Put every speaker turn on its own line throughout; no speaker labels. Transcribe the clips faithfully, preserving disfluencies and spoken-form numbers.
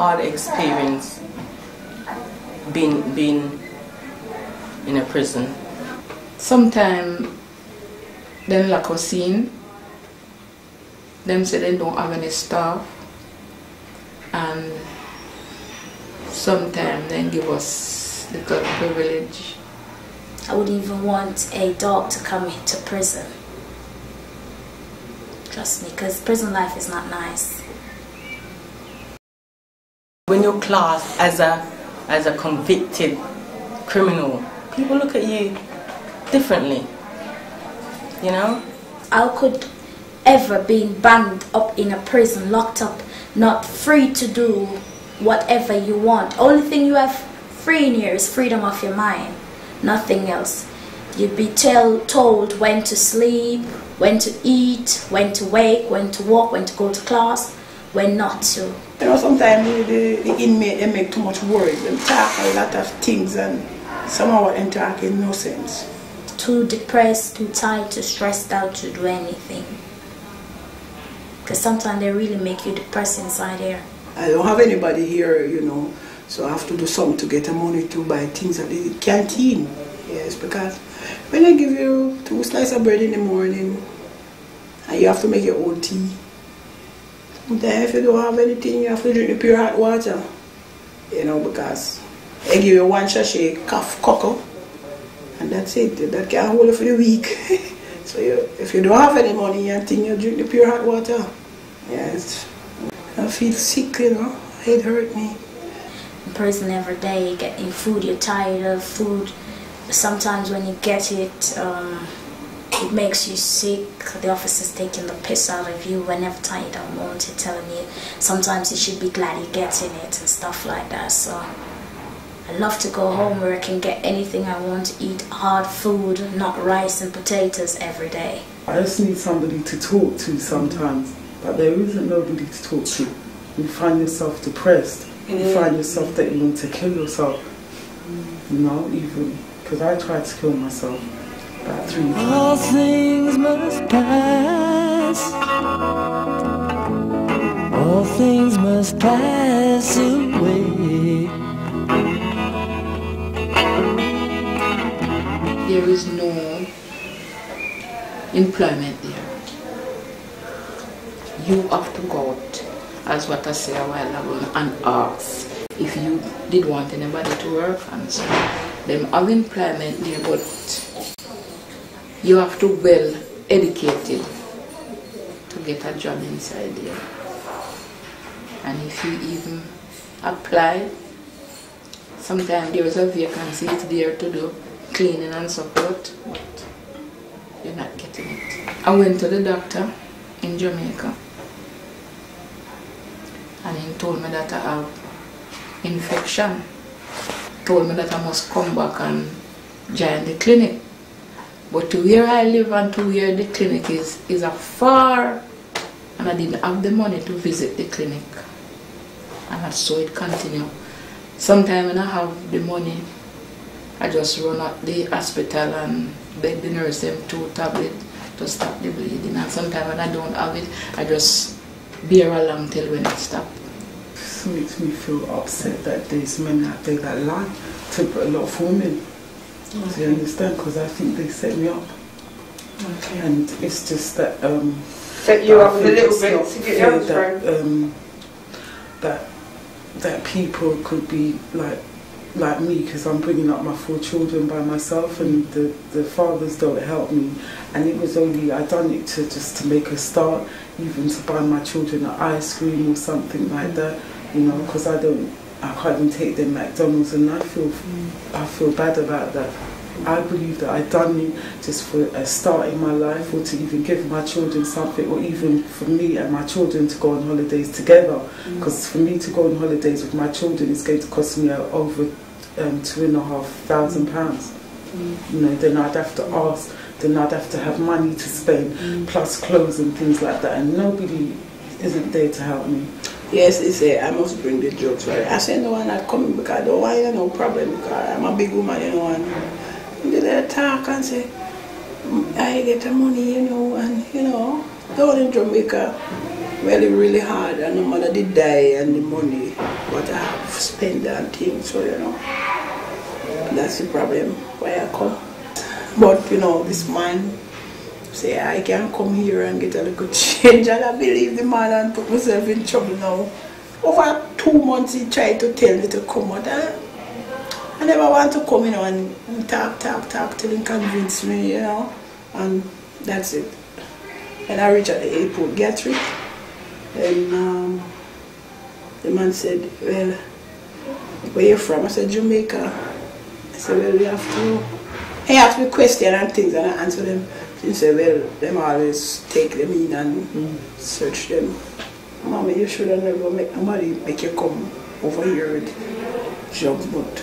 hard experience being, being in a prison?
Sometimes them lack of scene. Them say they don't have any staff, and sometimes they give us little privilege.
I wouldn't even want a dog to come into prison. Trust me, because prison life is not nice.
When you're classed as a as a convicted criminal, people look at you differently, you know?
How could ever being banged up in a prison, locked up, not free to do whatever you want? Only thing you have free in here is freedom of your mind, nothing else. You'd be tell, told when to sleep, when to eat, when to wake, when to walk, when to go to class, when not to.
You know, sometimes the, the, the inmate, they make too much words. They talk a lot of things and somehow what them talk in no sense.
Too depressed, too tired, too stressed out to do anything. Because sometimes they really make you depressed inside here.
I don't have anybody here, you know, so I have to do something to get the money to buy things at the canteen. Yes, because when I give you two slices of bread in the morning, and you have to make your own tea. Then if you don't have anything, you have to drink the pure hot water. You know, because I give you one sachet cough cocoa, and that's it. That can hold you for the week. So you, if you don't have any money, you think you drink the pure hot water. Yes. I feel sick, you know. It hurt me.
In prison every day, getting food, you're tired of food. Sometimes when you get it, um, it makes you sick. The officer's taking the piss out of you whenever time you don't want it, telling you sometimes you should be glad you're getting it and stuff like that. So I love to go home where I can get anything I want to eat, hard food, not rice and potatoes every day.
I just need somebody to talk to sometimes, but there isn't nobody to talk to. You find yourself depressed, you find yourself that you want to kill yourself, you know, even, because I tried to kill myself about three times.
All things must pass, all things must pass away.
There is no employment there. You have to go out, as what I said a while ago, and ask if you did want anybody to work, and so them have employment there, but you have to be well educated to get a job inside there. And if you even apply, sometimes there is a vacancy, it's there to do cleaning and support, but you're not getting it. I went to the doctor in Jamaica, and he told me that I have infection. Told me that I must come back and join the clinic. But to where I live and to where the clinic is, is a far, and I didn't have the money to visit the clinic. And so it continued. Sometimes when I have the money, I just run at the hospital and beg the nurse them two tablets to stop the bleeding. And sometimes when I don't have it, I just bear along till when it stops.
It makes me feel upset that there's men out there that lie to put a lot of women. Okay. Do you understand? Because I think they set me up. Okay. And it's just that... Um,
set you up a little bit to get your
that, um, that, that people could be like like me, because I'm bringing up my four children by myself, and the, the fathers don't help me. And it was only, I done it to just to make a start, even to buy my children an ice cream or something like that, you know, because I don't, I can't even take them McDonald's, and I feel, I feel bad about that. I believe that I done it just for a start in my life, or to even give my children something, or even for me and my children to go on holidays together. Because mm. for me to go on holidays with my children is going to cost me over um, two and a half thousand pounds. Mm. You know, then I'd have to ask, then I'd have to have money to spend, mm. plus clothes and things like that, and nobody isn't there to help me.
Yes, they say I must bring the drugs, right? I say no, I'm not coming because I don't want you no problem, because I'm a big woman, you know, and they talk and say, I get the money, you know, and you know, down in Jamaica, Well, it really hard, and my mother did die, and the money, what I have spent and things, so you know, that's the problem why I come. But you know, this man say I can come here and get a little change, and I believe the man and put myself in trouble now. Over two months he tried to tell me to come out. I, I never want to come, you know, and talk, talk, talk till he convince me, you know, and that's it. And I reached at the airport, Gatwick. And um, the man said, well, where you from? I said, Jamaica. I said, well, we have to... He asked me questions and things, and I answered them. He said, well, them always take them in and mm. search them. Mommy, you should have never make nobody make you come over here with jobs, but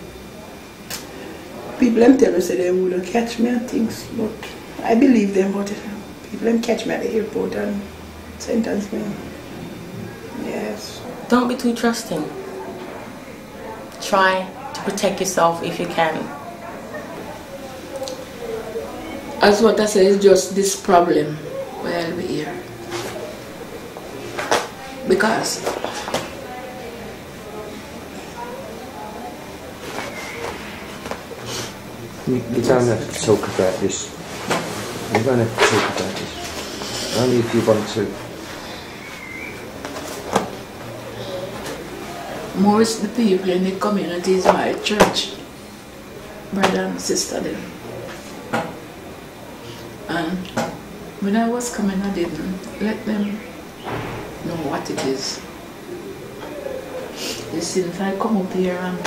people them tell me say they wouldn't catch me and things, but I believe them, but people them catch me at the airport and sentence me. Yes.
Don't be too trusting. Try to protect yourself if you can.
As what I say, is just this problem where we here. Because
you, you don't have to talk about this. You don't have to talk about this. Only if you want to.
Most of the people in the community is my church, brother and sister them. And when I was coming, I didn't let them know what it is. You see, if I come up here and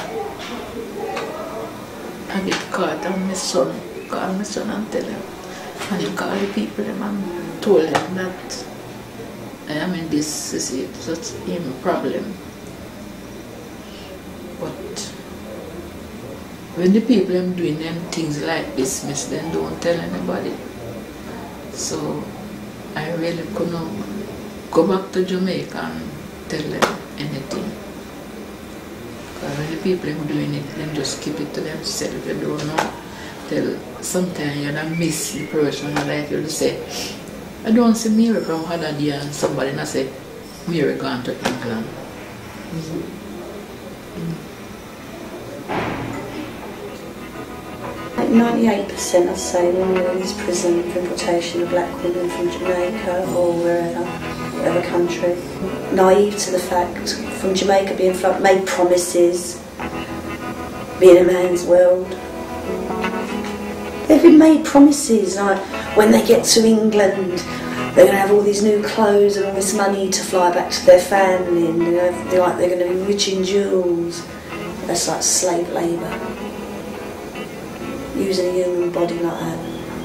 I get caught, and my son, call my son and tell him, and he call the people them and told them that I am in this situation, such a problem. But when the people am doing them things like this, miss, then don't tell anybody. So I really couldn't go back to Jamaica and tell them anything. Because when the people are doing it, then just keep it to themselves. You don't know. Tell, sometimes you don't miss the person, like you'll say, I don't see Mary from Holloway, and somebody and I say, Mary gone to England. Mm-hmm.
Like ninety-eight percent I'd say when we're in this prison for importation of black women from Jamaica or wherever, whatever country, naive to the fact from Jamaica being made promises, being a man's world. They've been made promises like when they get to England they're going to have all these new clothes and all this money to fly back to their family, and they're, they're like they're going to be rich in jewels. That's like slave labour. Using a human body like that.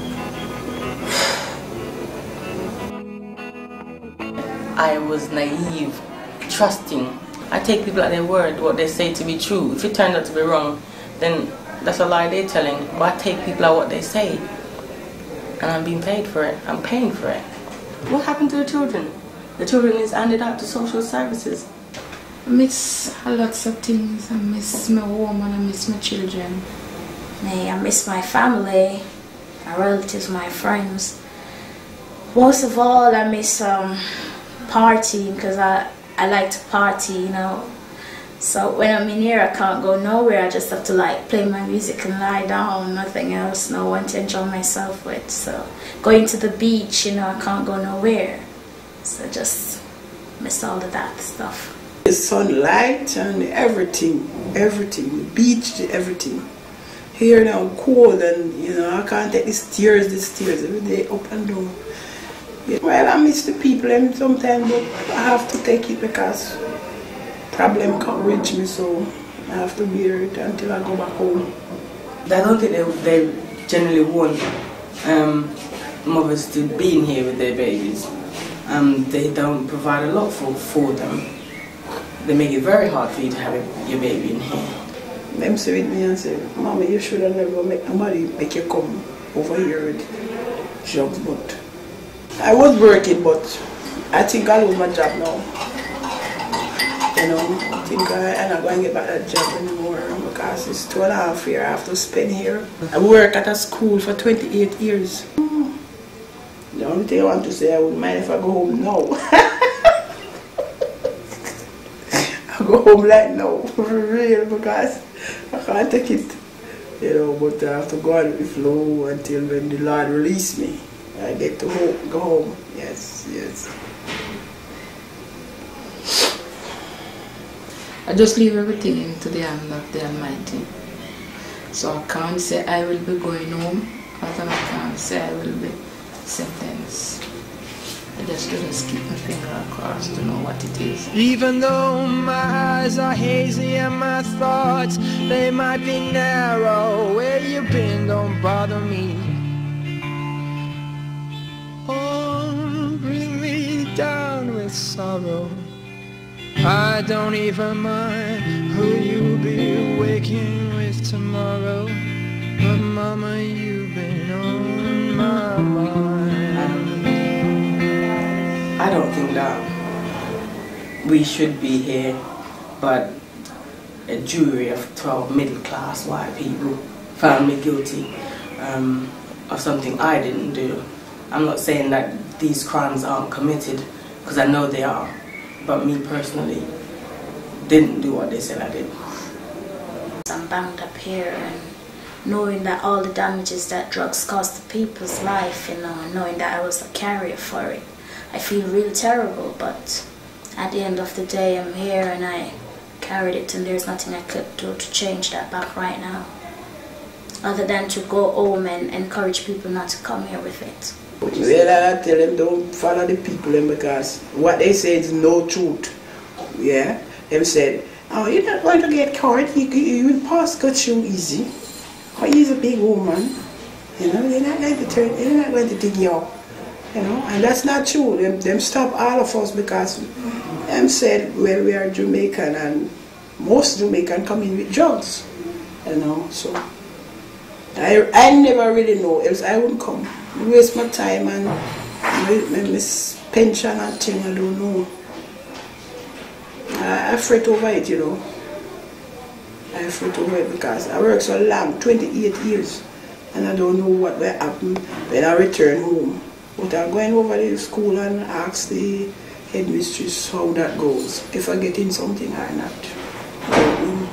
I was naive, trusting. I take people at their word, what they say to be true. If it turns out to be wrong, then that's a lie they're telling. But I take people at what they say. And I'm being paid for it. I'm paying for it. What happened to the children? The children is handed out to social services.
I miss lots of things. I miss my home and I miss my children.
Me, I miss my family, my relatives, my friends. Most of all, I miss um, partying because I, I like to party, you know. So when I'm in here, I can't go nowhere. I just have to like play my music and lie down, nothing else, no one to enjoy myself with. So going to the beach, you know, I can't go nowhere. So just miss all of that stuff.
The sunlight and everything, everything, the beach, everything. Here now, cold, and you know, I can't take the stairs, the stairs every day up and down. Yeah. Well, I miss the people and sometimes, but I have to take it because problem can't reach me, so I have to bear it until I go back home.
I don't think they, they generally want um, mothers to be in here with their babies. Um, they don't provide a lot for, for them. They make it very hard for you to have your baby in here.
Them say with me and say, Mommy, you should have never make nobody make you come over here with jobs, but I was working, but I think I lose my job now. You know, I think I, I'm not going to get back that job anymore because it's two and a half years I have to spend here. I work at a school for twenty-eight years. The only thing I want to say, I wouldn't mind if I go home now. go home like now, for real, because I can't take it. You know, but I have to go on with the flow until when the Lord release me. I get to home, go home. Yes, yes.
I just leave everything into the hand of the Almighty. So I can't say I will be going home, but I can't say I will be sentenced. I just just keep my finger across to know what it is.
Even though my eyes are hazy and my thoughts, they might be narrow, where you been don't bother me. Oh, bring me down with sorrow. I don't even mind who you'll be waking with tomorrow, but mama, you've been on my mind.
I don't think that we should be here, but a jury of twelve middle-class white people found me guilty um, of something I didn't do. I'm not saying that these crimes aren't committed, because I know they are, but me personally didn't do what they said I did.
I'm banged up here, and knowing that all the damages that drugs caused to people's life, you know, knowing that I was a carrier for it, I feel real terrible, but at the end of the day, I'm here and I carried it, and there's nothing I could do to change that back right now, other than to go home and encourage people not to come here with it.
Well, I tell them don't follow the people because what they say is no truth. Yeah, them said, oh, you're not going to get caught, you, you will pass cut through easy. Oh, he's a big woman, you know, you're not going to turn, you're not going to dig you up. You know, and that's not true. Them, them stop all of us because them said, well, we are Jamaican and most Jamaican come in with drugs. You know, so I, I never really know, else I wouldn't come. I waste my time and my, my pension and thing, I don't know. I, I fret over it, you know. I fret over it because I work so long, twenty-eight years, and I don't know what will happen when I return home. But I'm going over to the school and ask the headmistress how that goes, if I get in something or not. I don't know.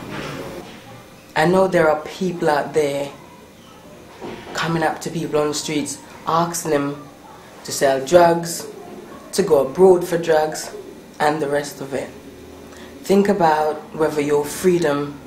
I know there are people out there coming up to people on the streets, asking them to sell drugs, to go abroad for drugs, and the rest of it. Think about whether your freedom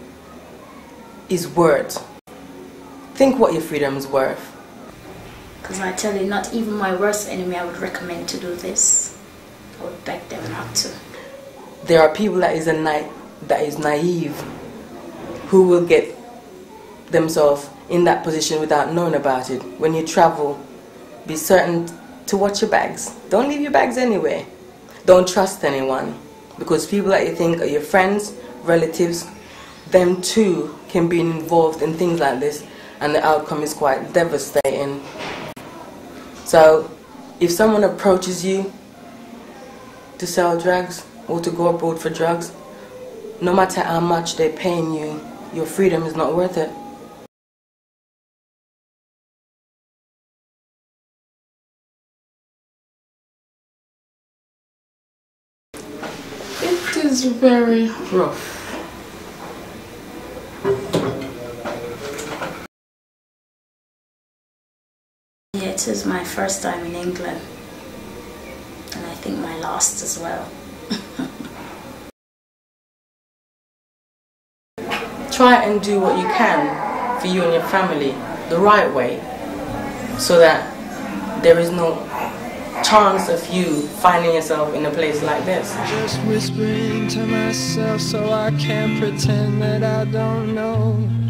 is worth. Think what your freedom is worth.
Because I tell you, not even my worst enemy I would recommend to do this. I would beg them not to.
There are people that is a na that is naive, who will get themselves in that position without knowing about it. When you travel, be certain to watch your bags. Don't leave your bags anywhere. Don't trust anyone, because people that you think are your friends, relatives, them too can be involved in things like this, and the outcome is quite devastating. So if someone approaches you to sell drugs or to go abroad for drugs, no matter how much they're paying you, your freedom is not worth it.
It is very rough.
Yeah, it is my first time in England, and I think my last as well.
Try and do what you can for you and your family the right way, so that there is no chance of you finding yourself in a place like this.
Just whispering to myself so I can't pretend that I don't know.